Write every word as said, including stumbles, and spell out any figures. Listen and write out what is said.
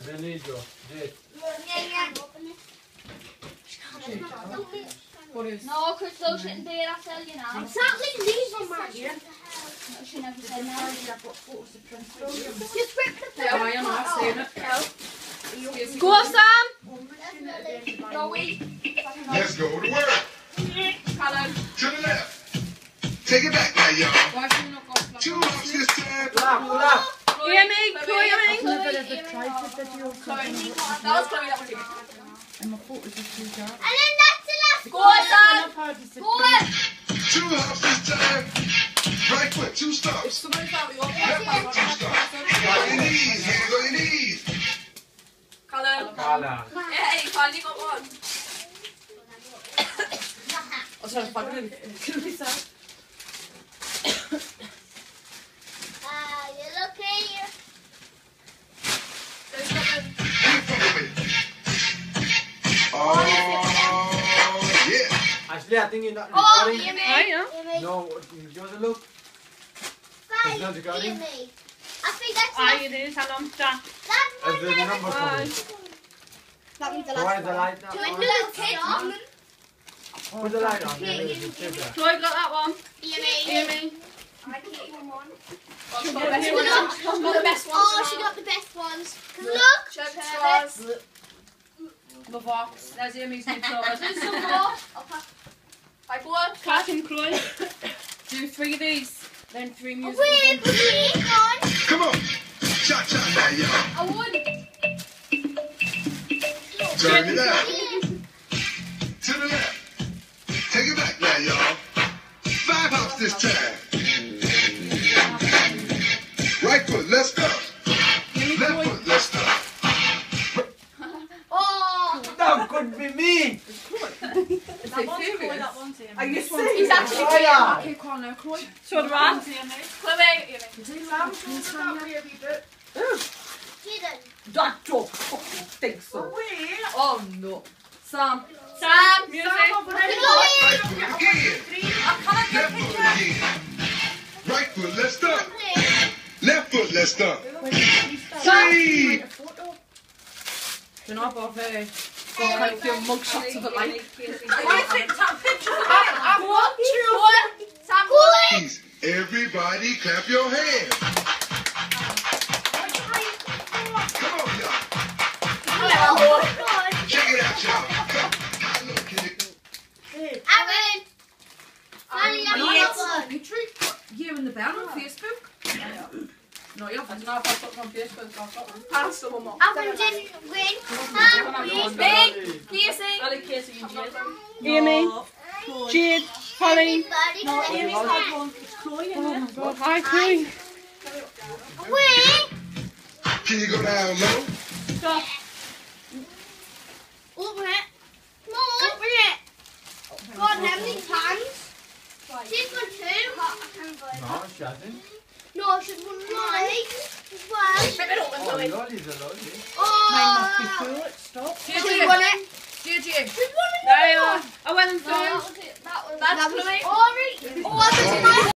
Religio. Jade. What is? No, because those shouldn't be here, I tell you now. Exactly, these are mine. No, she never said no. Just rip the Yeah, I am not saying it. Go, Sam! No, wait. Let's go to work. Callum. To the left. Take it back now, y'all. Why should we not go flat? Two hops this time. Clap, clap. Hear me, Chloe, hear me. That was Chloe, that was you. And then that's the last Go, one. Sam! Go! Two hops this time. Right foot, two If stops. somebody thought we all Left foot, two stops. On your knees, hands on your knees. Callum. Kala. Hey, finally got one. I'm sorry, I'm going to kill myself. Ah, you look here. Oh, yeah. Ashley, I think you're not Oh, recording. hear me. I am. Hear me. No, give us a look. Guys, It's not recording. hear me. I think that's the Aye, last. it is. How long's that? That As one the there. number Aye. coming. That one's the So why is the light Do not you on? want the little kid on? Put the light on. Yeah, Maybe you it's do. better. Chloe got that one. Hear me. Hear me. I keep one on. She's got the best Look. ones. She's got the best ones. Oh, she got the best ones. 'Cause look. Chip Perfect. straws. The box. There's Amy's new clothes. There's some more. Right, go on. Catch him, Chloe. Do three of these. Then three Oh, musical wait, bumpers. wait, on. Come on. Cha cha now, y'all. I would. Turn it out. To the left. Take it back now, y'all. Five hops this time. Right foot, let's go. Left foot, let's go. Oh. That could be me. Is it serious? Are you He's serious? actually Oh, cute. yeah. Okay, call now, Chloe. So do I. Chloe, Amy. Jayden. That don't fucking think so. Oh no. Sam. Sam, music. Right foot again. Left foot again. Right foot, let's go. Left foot, let's go. Three. You're not above there. Go and take your mug shots of it like. I think that picture of Go on. Go on. Sam, go on. Please, everybody clap your hands. Come on, y'all. Check it out, y'all. Come. Look, kid. Aaron. Finally, I got one. You in the band on Facebook? No, you haven't. No, I've got it on Facebook. I've got one. Pass someone more. Aaron didn't win. Sam, please. Big. Casey. I'll leave Casey and Jade. Amy. Jade. Holly. Everybody, No, clap Amy's your had hands. one. It's Chloe in Oh it. my God. Hi, Chloe. Wait. Can you go down low? Stop. Open it. Come on. Open it. God, how many times? She's got two. I can't go. No, she hasn't. No, she's got one. One. Rip it open, Oh, Chloe. lollies are lollies. Oh. Stop. She Jade. won it. Jade. She's won it. There you are. I went and No, that through. was it. That was. That's that was Chloe. Ori. Oh, I was